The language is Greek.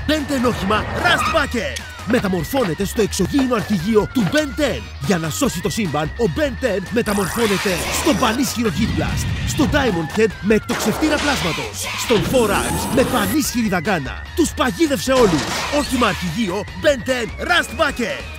Ben 10 όχημα Rust Bucket. Μεταμορφώνεται στο εξωγήινο αρχηγείο του Ben 10. Για να σώσει το σύμπαν, ο Ben 10 μεταμορφώνεται στον πανίσχυρο Heat Blast, στο Diamond Head με εκτοξευτήρα πλάσματος, στον Forearms με πανίσχυρη δαγκάνα. Τους παγίδευσε όλους. Όχημα αρχηγείο Ben 10 Rust Bucket.